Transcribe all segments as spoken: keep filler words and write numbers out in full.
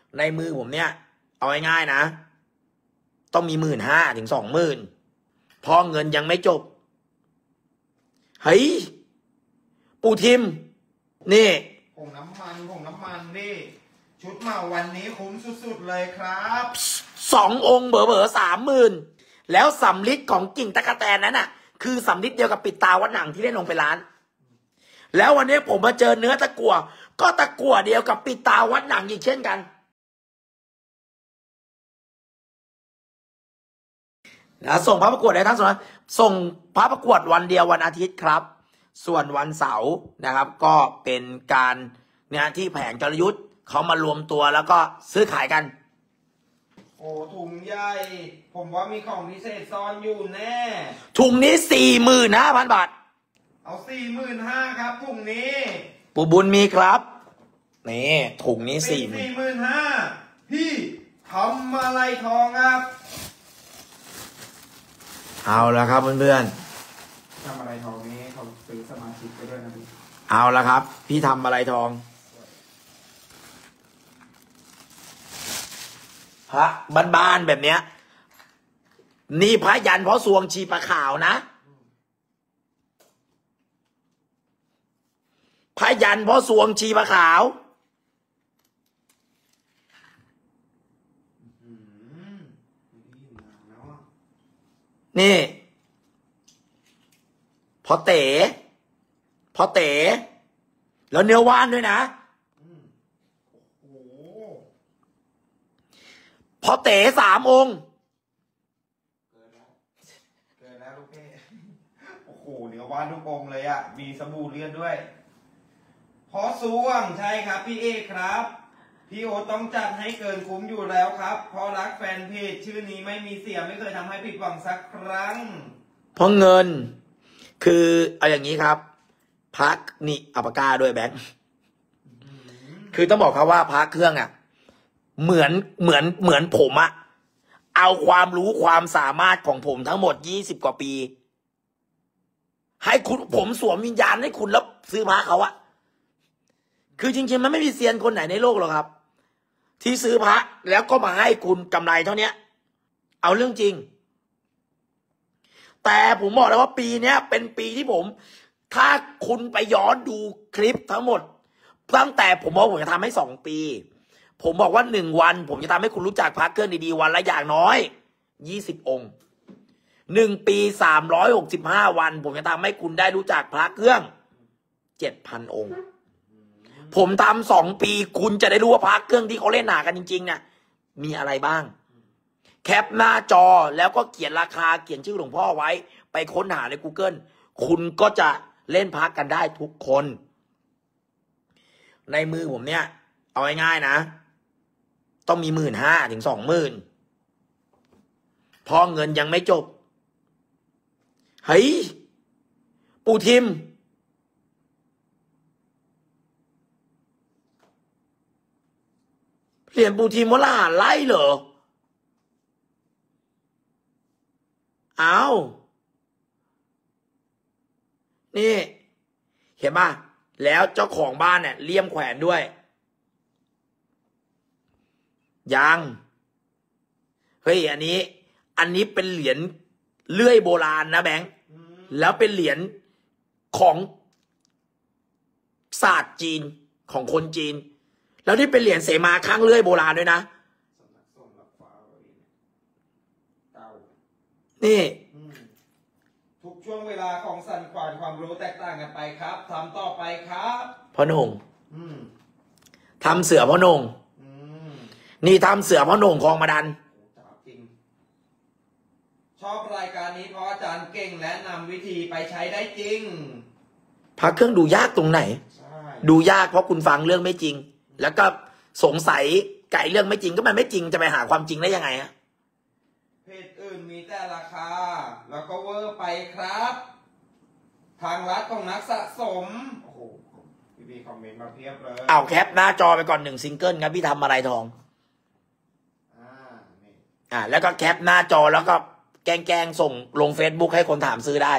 ในมือผมเนี่ยเอาง่ายๆนะต้องมีหมื่นห้าถึงสองหมื่นพอเงินยังไม่จบเฮ้ยปูทิมนี่ผงน้ำมันผงน้ำมันนี่ชุดเหมาวันนี้คุ้มสุดๆเลยครับสององค์เบอร์เบอร์สามหมื่นแล้วสำลิดของกิ่งตะกะแตนนั้นน่ะคือสำลิดเดียวกับปิดตาวัดหนังที่ได้ลงไปร้านแล้ววันนี้ผมมาเจอเนื้อตะกั่วก็ตะกั่วเดียวกับปิดตาวัดหนังอีกเช่นกันนะส่งพระประกวดได้ทั้งส่วนส่งพระประกวดวันเดียววันอาทิตย์ครับส่วนวันเสาร์นะครับก็เป็นการเนี่ยที่แผงจรยุทธ์เขามารวมตัวแล้วก็ซื้อขายกันโอ้ถุงใหญ่ผมว่ามีของพิเศษซ่อนอยู่แน่ถุงนี้สี่หมื่นห้าพันบาทเอาสี่หมื่นห้าครับถุงนี้ปู่บุญมีครับนี่ถุงนี้สี่สี่หมื่นห้าพี่ทำมาลัยทองครับเอาละครับเพื่อนๆทำอะไรทองนี้เขาซื้อสมาชิกไปด้วยนะพี่เอาละครับพี่ทำอะไรทองพระบ้านๆแบบเนี้ยนี่พระยันเพราะสวงชีปะขาวนะพระยันเพราะสวงชีปะขาวนี่พอเต๋พอเต๋แล้วเนื้อว่านด้วยนะพอเต๋สามองค์เกินแล้วเกินแล้วลูกเพ่โอ้โหเนื้อว่านทุกองค์เลยอ่ะมีสบู่เลือดด้วยพอสวงใช่ครับพี่เอกครับพี่โอต้องจัดให้เกินคุ้มอยู่แล้วครับเพราะรักแฟนเพจชื่อนี้ไม่มีเสียไม่เคยทำให้ผิดหวังสักครั้งเพราะเงินคือเอาอย่างนี้ครับพักนี่อัปากาด้วยแบงค์คือต้องบอกครับว่าพักเครื่องอ่ะเหมือนเหมือนเหมือนผมอะเอาความรู้ความสามารถของผมทั้งหมดยี่สิบกว่าปีให้คุณผมสวมวิญญาณให้คุณแล้วซื้อพระเขาอะคือจริงๆมันไม่มีเซียนคนไหนในโลกหรอกครับที่ซื้อพระแล้วก็มาให้คุณกำไรเท่านี้เอาเรื่องจริงแต่ผมบอกเลยว่าปีนี้เป็นปีที่ผมถ้าคุณไปย้อนดูคลิปทั้งหมดตั้งแต่ผมบอกผมจะทำให้สองปีผมบอกว่าหนึ่งวันผมจะทำให้คุณรู้จักพระเครื่องดีๆวันละอย่างน้อยยี่สิบองค์หนึ่งปีสามร้อยหกสิบห้าวันผมจะทำให้คุณได้รู้จักพระเครื่องเจ็ดพันองค์ผมทำสองปีคุณจะได้รู้ว่าพระเครื่องที่เขาเล่นหนากันจริงๆเนี่ยมีอะไรบ้างแคปหน้าจอแล้วก็เขียนราคาเขียนชื่อหลวงพ่อไว้ไปค้นหาใน Google คุณก็จะเล่นพระกันได้ทุกคนในมือผมเนี่ยเอาง่ายๆนะต้องมีหมื่นห้าถึงสองหมื่นพอเงินยังไม่จบเฮ้ยปูทิมเปลี่ยนปูทิมว่าละหารไล่เหรอเอานี่เห็นป่ะแล้วเจ้าของบ้านเนี่ยเลี่ยมแขวนด้วยยังเฮ้ยอันนี้อันนี้เป็นเหรียญเลื่อยโบราณนะแบงค์แล้วเป็นเหรียญของศาสตร์จีนของคนจีนแล้วนี่เป็นเหรียญเสมาข้างเลื่อยโบราณด้วยนะนี่ทุกช่วงเวลาของสันขวานความรู้แตกต่างกันไปครับทำต่อไปครับพ่อหนุ่มทำเสือพ่อหนุ่มนี่ทำเสือพ่อหนุ่มคลองมาดันชอบรายการนี้เพราะอาจารย์เก่งและนำวิธีไปใช้ได้จริงพระเครื่องดูยากตรงไหนดูยากเพราะคุณฟังเรื่องไม่จริงแล้วก็สงสัยไก่เรื่องไม่จริงก็มันไม่จริงจะไปหาความจริงได้ยังไงฮะเพจอื่นมีแต่ราคาแล้วก็เวอร์ไปครับทางรัฐของนักสะสมโอ้โหพี่พี่คอมเมนต์มาเพียบเลยเอาแคปหน้าจอไปก่อนหนึ่งซิงเกิลครับพี่ทำอะไรทองอ่านี่อ่าแล้วก็แคปหน้าจอแล้วก็แกงแกงส่งลง Facebook ให้คนถามซื้อได้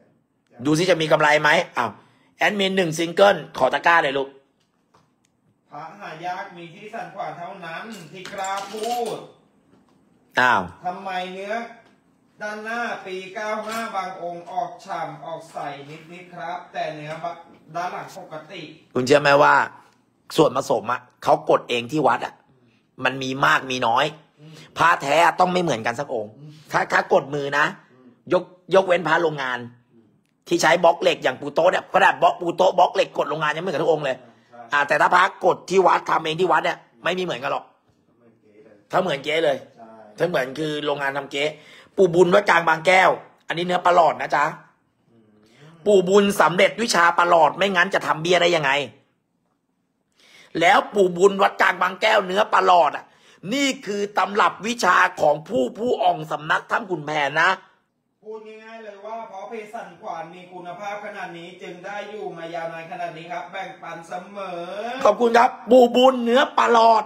ดูซิจะมีกำไรไหมอ้าวแอดมินหนึ่งซิงเกิลขอตะกร้าเลยลูกพระหายากมีที่สันขวานเท่านั้นที่กล้าพูดอ้าวทำไมเนื้อด้านหน้าปีเก้าห้าบางองค์ออกฉ่ำออกใสนิดๆครับ แต่เนื้อด้านหลังปกติคุณเชื่อไหมว่าส่วนผสมอะเขากดเองที่วัดอะมันมีมากมีน้อยพระแท้ต้องไม่เหมือนกันสักองค์ถ้าถ้ากดมือนะยกยกเว้นพระโรงงาน ที่ใช้บล็อกเหล็กอย่างปูโต๊ะเนี่ยกระดาษบล็อกปูโต๊ะบล็อกเหล็กกดโรงงานยังไม่เหมือนทุกองค์เลยอ่าแต่ถ้าพระกดที่วัดทำเองที่วัดเนี่ยไม่มีเหมือนกันหรอกถ้าเหมือนเก๊เลยถ้าเหมือนคือโรงงานทำเก๊ปู่บุญวัดกลางบางแก้ว อันนี้เนื้อปลาหลอดนะจ๊ะปู่บุญสำเร็จวิชาปลาหลอดไม่งั้นจะทำเบี้ยได้ยังไงแล้วปู่บุญวัดกลางบางแก้วเนื้อปลาหลอดอ่ะนี่คือตำรับวิชาของผู้ผู้อ่องสำนักถ้ำขุนแผนนะพูดง่ายๆเลยว่าเพราะเพสันขวานมีคุณภาพขนาดนี้จึงได้อยู่มายาวนานขนาดนี้ครับแบ่งปันเสมอขอบคุณครับปู่บุญเนื้อปลาหลอด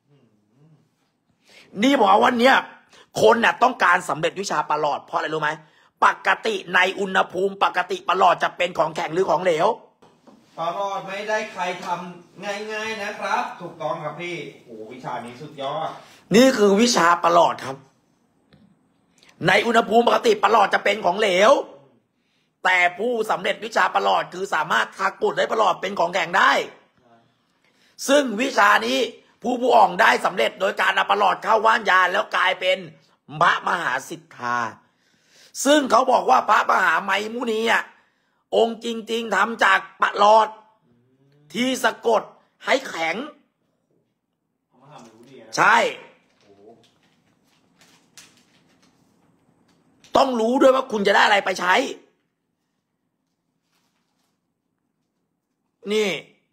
นี่บอกว่าวันนี้คนน่ะต้องการสำเร็จวิชาปลาหลอดเพราะอะไรรู้ไหมปกติในอุณหภูมิปกติปลาหลอดจะเป็นของแข็งหรือของเหลวปลาหลอดไม่ได้ใครทำง่ายๆนะครับถูกต้องครับพี่โอ้วิชานี้สุดยอดนี่คือวิชาปลาหลอดครับในอุณหภูมิปกติปลาหลอดจะเป็นของเหลวแต่ผู้สำเร็จวิชาปลาหลอดคือสามารถทักกดให้ปลาหลอดเป็นของแข็งได้ซึ่งวิชานี้ผู้ผู้อ่องได้สำเร็จโดยการเอาปลาหลอดเข้าว่านยาแล้วกลายเป็นพระมหาสิทธาซึ่งเขาบอกว่าพระมหาไมมุนีอ่ะองค์จริงๆทำจากปลาหลอดที่สะกดให้แข็งใช่ต้องรู้ด้วยว่าคุณจะได้อะไรไปใช้นี่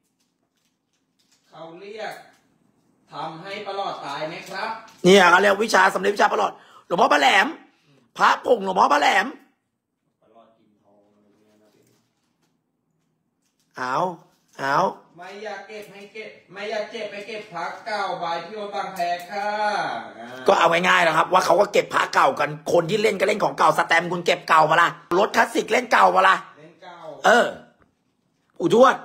เขาเรียกทำให้ปลอดตายไหมครับเนี่ยเขาเรียกวิชาสำเร็จวิชาปลอดหลวงพ่อพระแหลมพระผงหลวงพ่อพระแหลมเอาเอาไม่อยากเก็บให้เก็บไม่อยากเจ็บไปเก็บพระเก่าใบพี่โอบางแพค่ะก็เอาง่ายๆนะครับว่าเขาก็เก็บพระเก่ากันคนที่เล่นก็เล่นของเก่าสแตมคุณเก็บเก่ามาละรถคลาสสิกเล่นเก่ามาละเล่นเก่าเอออุทวด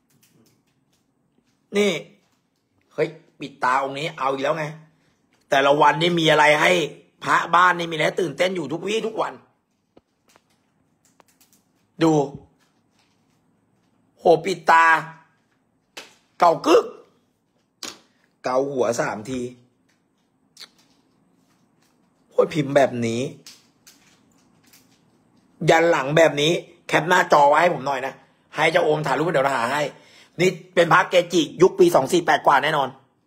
นี่เฮ้ยปิดตาองค์นี้เอาอีกแล้วไงแต่ละวันนี่มีอะไรให้พระบ้านนี่มีอะไรตื่นเต้นอยู่ทุกวี่ทุกวันดูโหปิดตาเก่ากึกเกาหัวสามทีโอ้ยพิมพ์แบบนี้ยันหลังแบบนี้แคปหน้าจอไว้ให้ผมหน่อยนะให้เจ้าโอมถ่ายรูปเดี๋ยวเราหาให้นี่เป็นพระเกจิยุคปีสองสี่แปดกว่าแน่นอน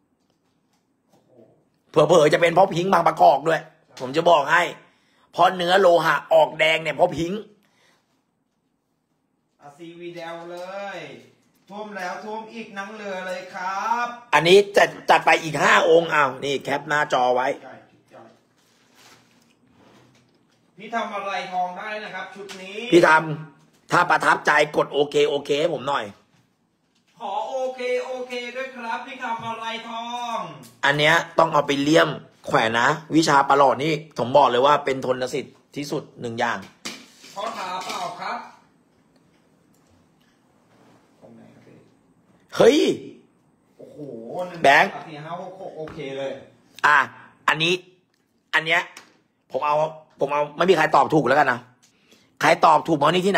เผลอๆจะเป็นเพราะพิงค์บางประกอบด้วยผมจะบอกให้เพราะเนื้อโลหะออกแดงเนี่ยเพราะพิงค์อาซีวีเดลเลยท่วมแล้วท่วมอีกนั่งเรือเลยครับอันนี้จะจัดไปอีกห้าองค์อ้าวนี่แคปหน้าจอไว้พี่ทำอะไรทองได้นะครับชุดนี้พี่ทำถ้าประทับใจกดโอเคโอเคให้ผมหน่อยขอโอเคโอเคด้วยครับพี่ทำอะไรทองอันเนี้ยต้องเอาไปเลี่ยมแขวนนะวิชาปลาหลอดนี่ผมบอกเลยว่าเป็นทนสิทธิ์ที่สุดหนึ่งอย่างขอถามเปล่าครับเฮ้ยโอ้โหแบงค์สี่ห้าหกหกโอเคเลยอ่ะอันนี้อันเนี้ยผมเอาผมเอาไม่มีใครตอบถูกแล้วกันนะใครตอบถูกมานี่ที่ไหน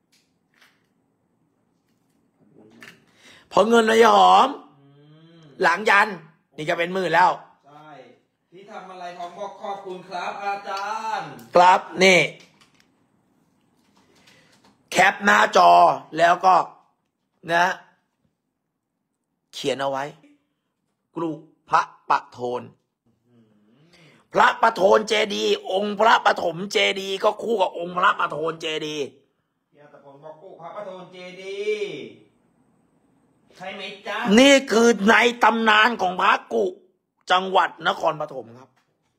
พอเงินเลยหอมหลังยันนี่จะเป็นหมื่นแล้วใช่ที่ทำอะไรทองบอกขอบคุณครับอาจารย์ครับนี่แคปหน้าจอแล้วก็นะเขียนเอาไว้กรุพระปะโทนพระปะโทนเจดีองค์พระปฐมเจดีก็คู่กับองค์พระปะโทนเจดีเนี่ยแต่ผมบอกกรุพระปะโทนเจดีใช่ไหมจ๊ะนี่คือในตำนานของพระกุจังหวัดนครปฐมครับ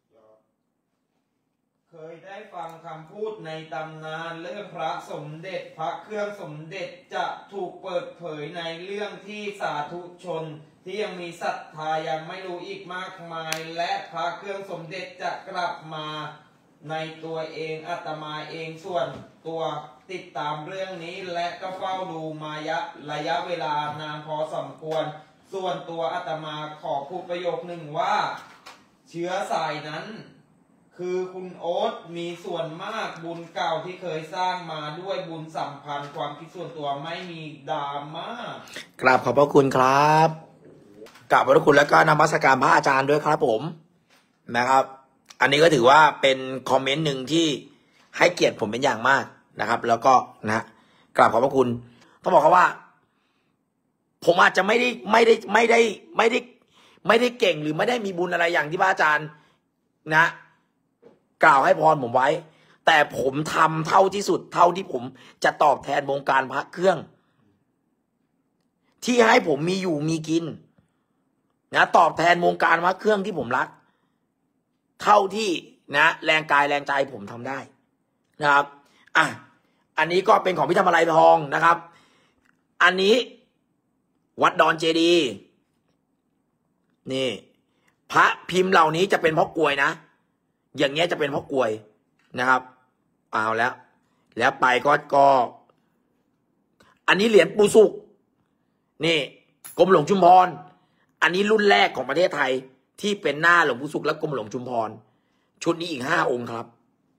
เคยได้ฟังคำพูดในตำนานเรื่องพระสมเด็จพระเครื่องสมเด็จจะถูกเปิดเผยในเรื่องที่สาธุชนที่ยังมีศรัทธายังไม่รู้อีกมากมายและพระเครื่องสมเด็จจะกลับมาในตัวเองอาตมาเองส่วนตัวติดตามเรื่องนี้และก็เฝ้าดูมายะระยะเวลานานพอสมควรส่วนตัวอาตมาขอพูดประโยคหนึ่งว่า เชื้อสายนั้น คือคุณโอ๊ตมีส่วนมากบุญเก่าที่เคยสร้างมาด้วยบุญสัมพันธ์ความคิดส่วนตัวไม่มีดราม่ากราบขอบพระคุณครับกราบขอบพระคุณแล้วก็นมัสการพระอาจารย์ด้วยครับผมนะครับ อันนี้ก็ถือว่าเป็นคอมเมนต์หนึ่งที่ให้เกียรติผมเป็นอย่างมากนะครับ แล้วก็นะกราบขอบพระคุณต้องบอกเขาว่า ผมอาจจะไม่ได้ไม่ได้ไม่ได้ไม่ได้ไม่ได้เก่งหรือไม่ได้มีบุญอะไรอย่างที่พระอาจารย์นะกล่าวให้พรผมไว้ แต่ผมทำเท่าที่สุดเท่าที่ผมจะตอบแทนวงการพระเครื่อง ที่ให้ผมมีอยู่มีกินนะตอบแทนวงการพระเครื่องที่ผมรัก เท่าที่นะแรงกายแรงใจผมทำได้นะครับอ่ะอันนี้ก็เป็นของพี่ธรรมลัยทองนะครับ อันนี้วัดดอนเจดีย์นี่พระพิมพ์เหล่านี้จะเป็นพ่อกลวยนะอย่างเงี้ยจะเป็นพ่อกลวยนะครับเอาแล้วแล้วไปก็ก็อันนี้เหรียญปูสุกนี่กรมหลวงชุมพรอันนี้รุ่นแรกของประเทศไทยที่เป็นหน้าหลวงปู่สุขและกรมหลวงชุมพรชุดนี้อีกห้าองค์ครับ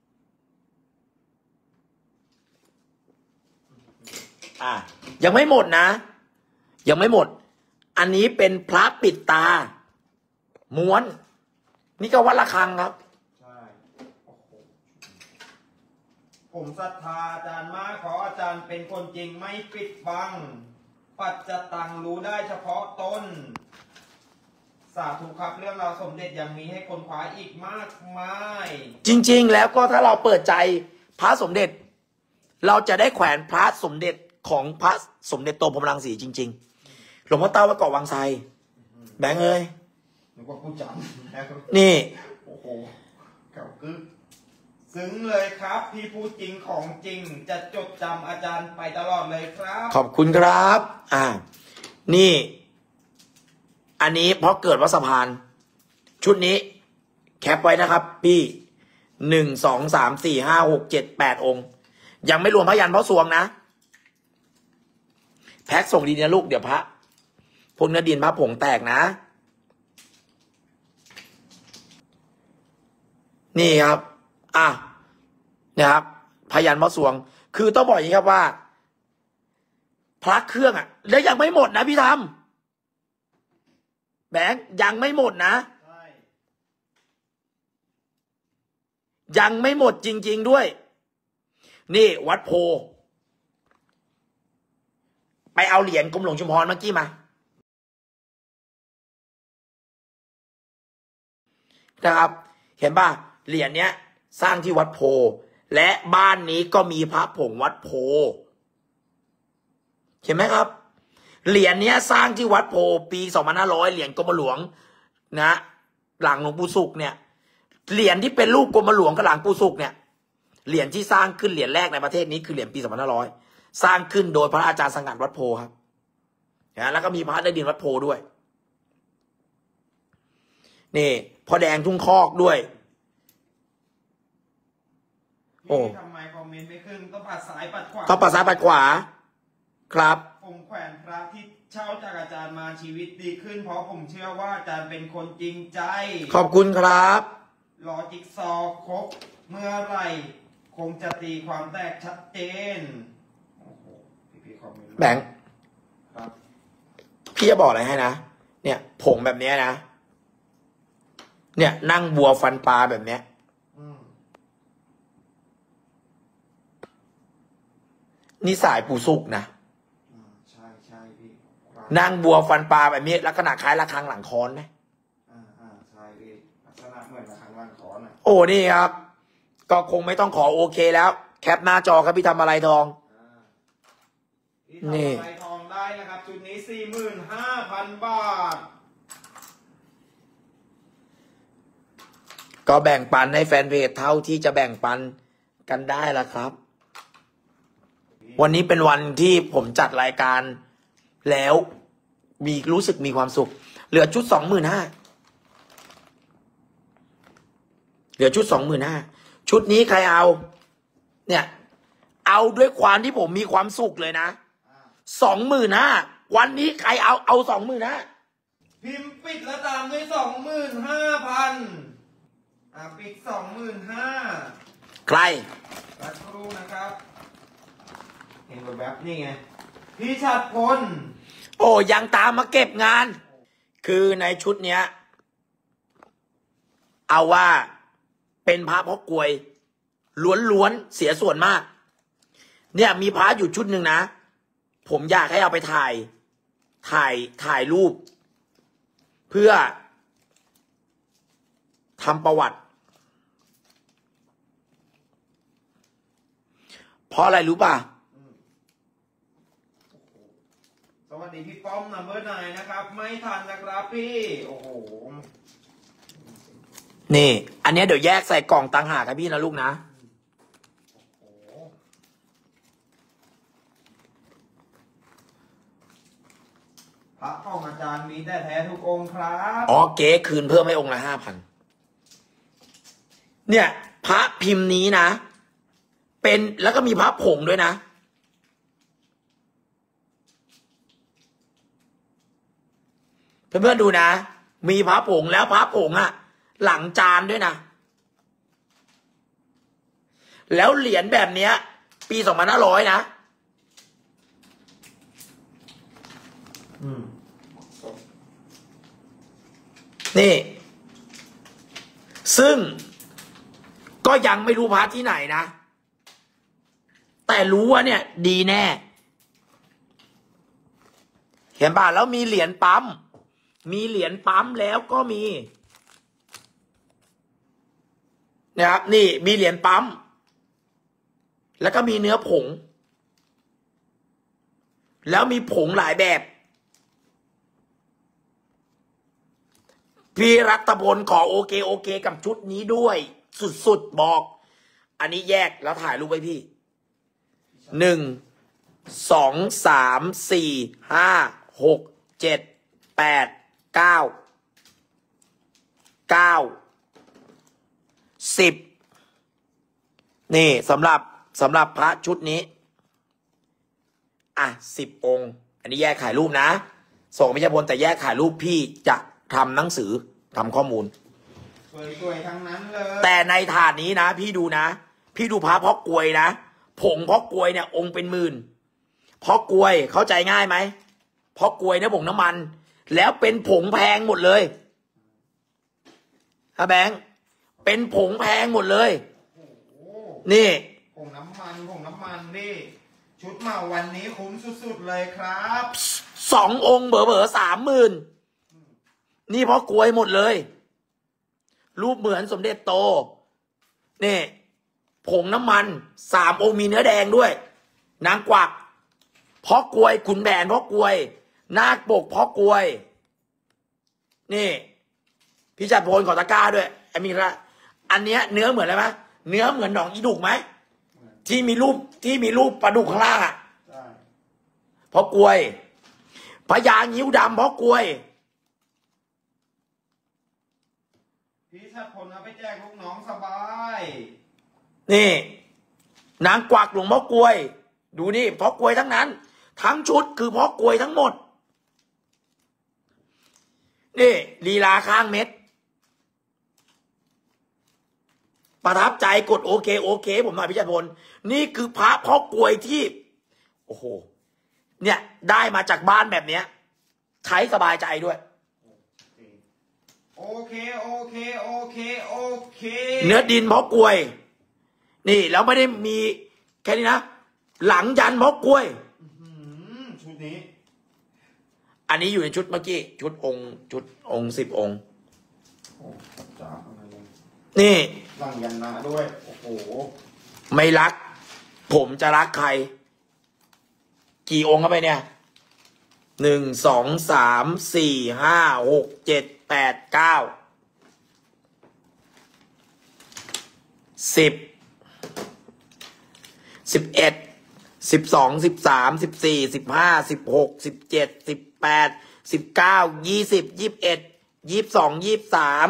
อ่ะยังไม่หมดนะยังไม่หมดอันนี้เป็นพระปิดตาม้วนนี่ก็วัดระฆังครับใช่โอ้โหผมศรัทธาอาจารย์มากขออาจารย์เป็นคนจริงไม่ปิดบังปัจจตังรู้ได้เฉพาะตนสาธุครับเรื่องราวสมเด็จยังมีให้คนคว้าอีกมากมายจริงๆแล้วก็ถ้าเราเปิดใจพระสมเด็จเราจะได้แขวนพระสมเด็จของพระสมเด็จโตพรหมรังสีจริงๆหลวงพ่อเต้าวัดเกาะวังไซแบงค์เอ้ยนึกว่าผู้จำนี่โอ้โหเก่ากึกซึ้งเลยครับพี่พูดจริงของจริงจะจดจำอาจารย์ไปตลอดเลยครับขอบคุณครับอ่านี่อันนี้เพราะเกิดวัดสะพานชุดนี้แคปไว้นะครับพี่หนึ่งสองสามสี่ห้าหกเจ็ดแปดองค์ยังไม่รวมพระยันพระสวงนะแพ็คส่งดีนะลูกเดี๋ยวพระพวกเนื้อดินพระผงแตกนะนี่ครับอ่ะนะครับพยันพระสวงคือต้องบอกอย่างนี้ครับว่าพระเครื่องอ่ะแล้วยังไม่หมดนะพี่ธรรมแบงค์ยังไม่หมดนะยังไม่หมดจริงๆด้วยนี่วัดโพไปเอาเหรียญกรมหลวงชุมพรเมื่อกี้มานะครับเห็นป่ะเหรียญเนี้ยสร้างที่วัดโพและบ้านนี้ก็มีพระผงวัดโพเห็นไหมครับเหรียญเนี้ยสร้างที่วัดโพปีสองพันห้าร้อยเหรียญกรมหลวงนะหลังหลวงปู่สุขเนี่ยเหรียญที่เป็นรูปกรมหลวงกับหลังปู่สุขเนี่ยเหรียญที่สร้างขึ้นเหรียญแรกในประเทศนี้คือเหรียญปีสองพันห้าร้อยสร้างขึ้นโดยพระอาจารย์สงัดวัดโพครับนะแล้วก็มีพระได้ดินวัดโพด้วยนี่พ่อแดงทุ่งคอกด้วยโอ้ทำไมคอมเมนต์ไม่ขึ้นต้องปัดซ้ายปัดขวาต้องปัดซ้ายปัดขวาครับผมแขวนพระที่เช่าจากอาจารย์มาชีวิตดีขึ้นเพราะผมเชื่อว่าอาจารย์เป็นคนจริงใจขอบคุณครับรอจิ๊กซอว์ครบเมื่อไหร่คงจะตีความแตกชัดเจนโอ้โหพี่ๆคอมเมนต์แบงค์ครับพี่จะบอกอะไรให้นะเนี่ยผงแบบนี้นะเนี่ยนั่งบัวฟันปลาแบบเนี้ยนี่สายปูสุกนะใช่ใช่พี่นางบัวฟันปลาแบบนี้ลักษณะคล้ายระฆังหลังค้อนนะอ่าอ่าใช่พี่ลักษณะเหมือนระฆังหลังค้อนนะโอ้นี่ครับก็คงไม่ต้องขอโอเคแล้วแคปหน้าจอครับพี่ทำอะไรทองนี่ทำอะไรทองได้นะครับจุดนี้สี่หมื่นห้าพันบาทก็แบ่งปันให้แฟนเพจเท่าที่จะแบ่งปันกันได้ละครับวันนี้เป็นวันที่ผมจัดรายการแล้วมีรู้สึกมีความสุขเหลือชุดสองหมื่นห้าเหลือชุดสองหมื่นห้าชุดนี้ใครเอาเนี่ยเอาด้วยความที่ผมมีความสุขเลยนะสองหมื่นห้าวันนี้ใครเอาเอาสองหมื่นห้าพิมพ์ปิดแล้วตามด้วยสองหมื่นห้าพันอ่ะปิดสองหมื่นห้าใครสักครู่นะครับ เห็นแบบนี่ไง พี่ชัดพลโอ้ยังตามมาเก็บงาน คือในชุดเนี้ย เอาว่าเป็นพระพ่อกลวยล้วนๆเสียส่วนมาก เนี่ยมีพระอยู่ชุดหนึ่งนะ ผมอยากให้เอาไปถ่าย ถ่ายถ่ายรูป เพื่อทำประวัติ เพราะอะไรรู้ป่ะสวัสดีพี่ป้อมนัมเบอร์ไนน์นะครับ ไม่ทันนะครับพี่ โอ้โหนี่ อันเนี้ยเดี๋ยวแยกใส่กล่องต่างหากครับพี่นะลูกนะโอ้โหพระของอาจารย์มีแต่แท้ทุกองค์ครับอ๋อเก๋คืนเพิ่มให้องค์ละห้าพัน เนี่ย พระพิมพ์นี้นะ เป็นแล้วก็มีพระผงด้วยนะ เพื่อนๆดูนะ มีพระผงแล้วพระผงอะหลังจานด้วยนะ แล้วเหรียญแบบเนี้ย ปีสองพันห้าร้อยนะอืมนี่ ซึ่งก็ยังไม่รู้พระที่ไหนนะ แต่รู้ว่าเนี่ย ดีแน่ เห็นป่ะแล้วมีเหรียญปั๊ม มีเหรียญปั๊มแล้วก็มีนะครับนี่มีเหรียญปั๊ม แล้วก็มีเนื้อผง แล้วมีผงหลายแบบ พี่รัตพลขอโอเคโอเคกับชุดนี้ด้วย สุดๆบอก อันนี้แยกแล้วถ่ายรูปไว้พี่หนึ่งสองสามสี่ห้าหกเจ็ดแปดเก้าเก้าสิบนี่สำหรับสำหรับพระชุดนี้อ่ะสิบองค์ อันนี้แยกถ่ายรูปนะส่งไม่ใช่พลแต่แยกถ่ายรูปพี่จะทำหนังสือทำข้อมูลสวยๆทั้งนั้นเลยแต่ในถาดนี้นะพี่ดูนะ พี่ดูพระพ่อกลวยนะผงพ่อกลวยเนี่ยองค์เป็นหมื่นพ่อกลวยเข้าใจง่ายไหมพ่อกลวยเนี่ยผงน้ำมัน แล้วเป็นผงแพงหมดเลยฮะแบงค์เป็นผงแพงหมดเลยโอ้โหนี่ผงน้ำมันผงน้ำมันดิชุดมาวันนี้คุ้มสุดๆเลยครับสององค์เบอเบอสามหมื่นนี่พ่อกลวยหมดเลยรูปเหมือนสมเด็จโตนี่ผงน้ำมันสามองค์มีเนื้อแดงด้วยนางกวักพ่อกลวยขุนแผนพ่อกลวยนาคปกพ่อกลวยนี่พี่จัดพลขอตะกร้าด้วยไอ้มีละอันเนี้ยเนื้อเหมือนอะไรไหมเนื้อเหมือนหนองอีดุกไหมที่มีรูปที่มีรูปปลาดุกข้างล่างอ่ะใช่พ่อกลวยพญางิ้วดำพ่อกลวยพี่ชัดพลเอาไปแจกลูกน้องสบายนี่นางกวักหลวงพ่อกลวย ดูนี่พ่อกลวยทั้งนั้น ทั้งชุดคือพ่อกลวยทั้งหมดนี่ลีลาข้างเม็ดประทับใจกดโอเคโอเคผมหน่อยพิจัดพลนี่คือพระพ่อกลวยที่โอ้โหเนี่ยได้มาจากบ้านแบบเนี้ยใช้สบายใจด้วยโอเคโอเคโอเคโอเคเนื้อดินพ่อกลวย นี่แล้วไม่ได้มีแค่นี้นะหลังยันพ่อกลวยอื้อหือชุดนี้อันนี้อยู่ในชุดเมื่อกี้ชุดองค์ชุดองค์สิบองค์โอ้จ้าอะไรเลยนี่หลังยันนาด้วยโอ้โหไม่รัก ผมจะรักใคร กี่องค์เข้าไปเนี่ยหนึ่งสองสามสี่ห้าหกเจ็ดแปดเก้าสิบสิบเอ็ดสิบสองสิบสามสิบสี่สิบห้าสิบหกสิบเจ็ดสิบแปดสิบเก้ายี่สิบยี่สิบเอ็ดยี่สิบสองยี่สิบสาม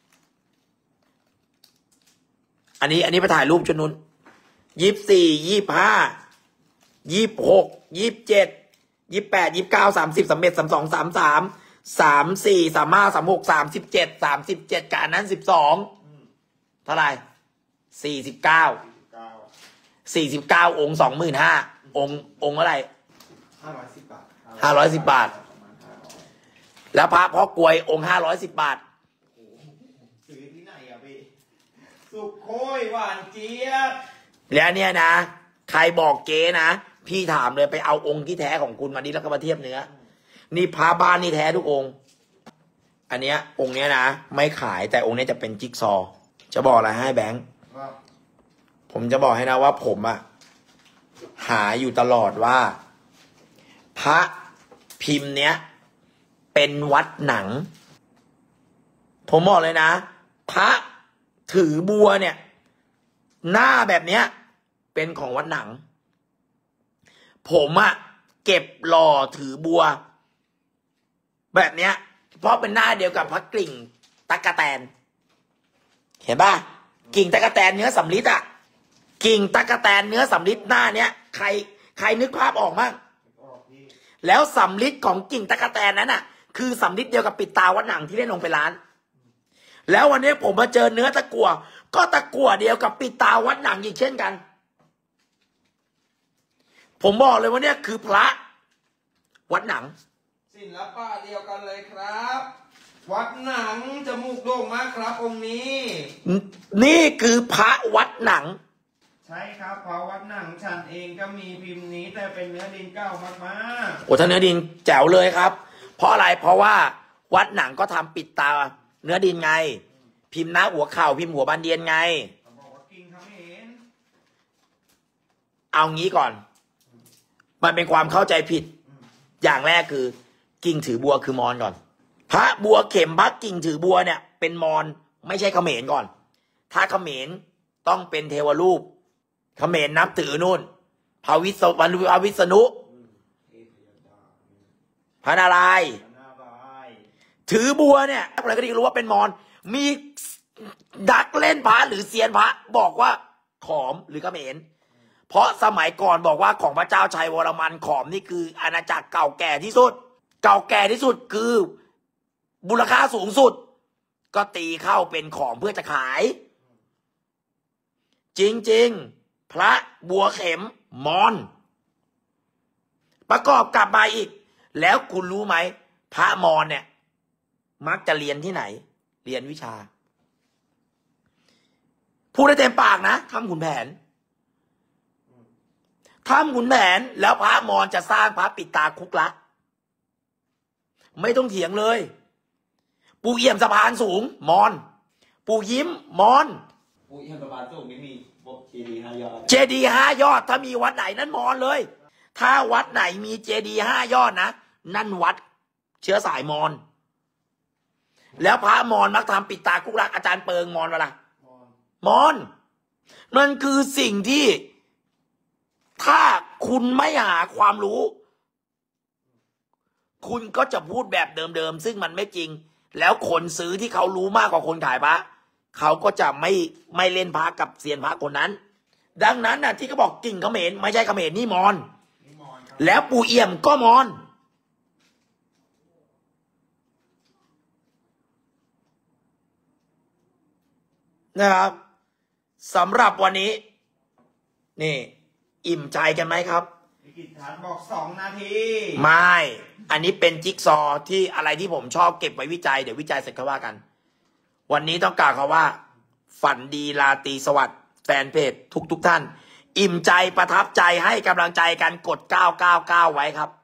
อันนี้อันนี้ไปถ่ายรูปชุดนู้นยี่สิบสี่ยี่สิบห้ายี่สิบหกยี่สิบเจ็ดยี่สิบแปดยี่สิบเก้าสามสิบสามเอ็ดสามสองสามสามสามสี่สามห้าสามหกสามสิบเจ็ดสามสิบเจ็ดกับอันนั้นสิบสองเท่าไหร่สี่สิบเก้าสี่สิบเก้าองค์สองหมื่นห้าองค์องค์อะไรห้าร้อยสิบบาทห้าร้อยสิบบาทแล้วพระพ่อกลวยองค์ห้าร้อยสิบบาทซื้อที่ไหนอะพี่สุโค้ยหวานเจี๊ยบแล้วเนี่ยนะใครบอกเก๊นะพี่ถามเลยไปเอาองค์ที่แท้ของคุณมาดิแล้วก็มาเทียบเนื้อนี่พระบ้านนี่แท้ทุกองค์อันเนี้ยองค์เนี้ยนะไม่ขายแต่องค์เนี้ยจะเป็นจิ๊กซอจะบอกอะไรให้แบงค์ผมจะบอกให้นะว่าผมอะหาอยู่ตลอดว่าพระพิมพ์เนี้ยเป็นวัดหนังผมบอกเลยนะพระถือบัวเนี่ยหน้าแบบเนี้ยเป็นของวัดหนังผมอะเก็บหล่อถือบัวแบบเนี้ยเพราะเป็นหน้าเดียวกับพระกริ่งตะกะแตนเห็นป่ะกิ่งตะกะแตนเนื้อสำลิดอะกิ่งตะกะแตนเนื้อสำลิดหน้าเนี้ยใครใครนึกภาพออกมั้งแล้วสำลิดของกิ่งตะกะแตนนั้นน่ะคือสำลิดเดียวกับปิดตาวัดหนังที่ได้ลงไปร้านแล้ววันนี้ผมมาเจอเนื้อตะกั่วก็ตะกั่วเดียวกับปิดตาวัดหนังอีกเช่นกันผมบอกเลยว่าเนี่ยคือพระวัดหนังศิลปะเดียวกันเลยครับวัดหนังจมูกโด่งมากครับองค์นี้นี่คือพระวัดหนังใช่ครับเพราะวัดหนังฉันเองก็มีพิมพ์นี้แต่เป็นเนื้อดินเก่ามากๆโอ้ถ้าเนื้อดินแจ๋วเลยครับเพราะอะไรเพราะว่าวัดหนังก็ทำปิดตาเนื้อดินไงพิมพ์หน้าหัวเข่าพิมพ์หัวบานเดียนไงบอกว่ากิ่งทำเห็นเอางี้ก่อนมันเป็นความเข้าใจผิดอย่างแรกคือกิ่งถือบัวคือมอญก่อนพระบัวเข็มพระกิ่งถือบัวเนี่ยเป็นมอญไม่ใช่เขมรก่อนถ้าเขมรต้องเป็นเทวรูปเขมรนับถือนู่นพระวิศวรรณพระวิษณุพระนารายณ์ถือบัวเนี่ยอะไรก็ดีรู้ว่าเป็นมอญมีดักเล่นพระหรือเซียนพระบอกว่าขอมหรือเขมรเพราะสมัยก่อนบอกว่าของพระเจ้าชัยวรมันขอมนี่คืออาณาจักรเก่าแก่ที่สุดเก่าแก่ที่สุดคือมูลค่าสูงสุดก็ตีเข้าเป็นของเพื่อจะขายจริงๆพระบัวเข็มมอญประกอบกลับมาอีกแล้วคุณรู้ไหมพระมอญเนี่ยมักจะเรียนที่ไหนเรียนวิชาพูดได้เต็มปากนะถ้ำขุนแผนถ้ำขุนแผนแล้วพระมอญจะสร้างพระปิดตาคุกละไม่ต้องเถียงเลยปู่เอี่ยมสะพานสูงมอญปู่ยิ้มมอญปู่เอี่ยมสะพานสูงนี่มีเจดีย์ห้ายอดเจดีย์ห้ายอดถ้ามีวัดไหนนั้นมอญเลยถ้าวัดไหนมีเจดีย์ห้ายอดนะนั่นวัดเชื้อสายมอญแล้วพระมอญมักทำปิดตาคุกละอาจารย์เปิงมอญวะล่ะมอญนั่นคือสิ่งที่ถ้าคุณไม่หาความรู้คุณก็จะพูดแบบเดิมๆซึ่งมันไม่จริงแล้วคนซื้อที่เขารู้มากกว่าคนขายพระเขาก็จะไม่ไม่เล่นพระกับเซียนพระคนนั้นดังนั้นน่ะที่เขาบอกกิ่งเขมรไม่ใช่เขมรนี่มอญแล้วปู่เอี่ยมก็มอญนะครับสำหรับวันนี้นี่อิ่มใจกันไหมครับวิกิตฐานบอกสองนาทีไม่อันนี้เป็นจิ๊กซอที่อะไรที่ผมชอบเก็บไว้วิจัยเดี๋ยววิจัยเสร็จก็ว่ากันวันนี้ต้องกล่าวคำว่าฝันดีราตรีสวัสดิ์แฟนเพจทุกทุกท่านอิ่มใจประทับใจให้กำลังใจกันกดเก้าเก้าเก้าไว้ครับ